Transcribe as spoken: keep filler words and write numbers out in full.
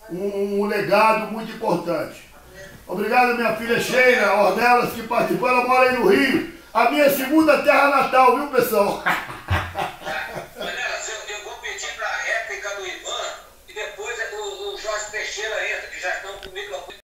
um, um legado muito importante. Obrigado, minha filha Sheila Ornelas, que participou, ela mora aí no Rio. A minha segunda terra natal, viu, pessoal?